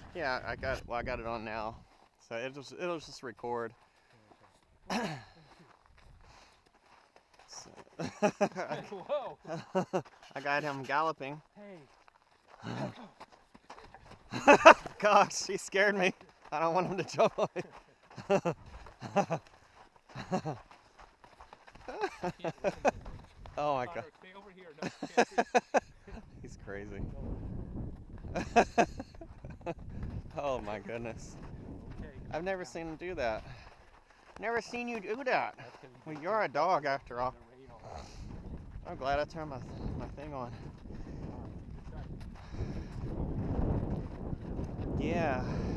Yeah, I got it on now, so it'll just record. So, Whoa! I got him galloping. Hey. Gosh, he scared me. I don't want him to jump on me. Oh my God. Stay over here. No, you can't see. He's crazy. Oh my goodness. Okay. I've never seen him do that. Never seen you do that. That's 'cause Well, you're a dog after all. the radar. I'm glad I turned my thing on. Yeah.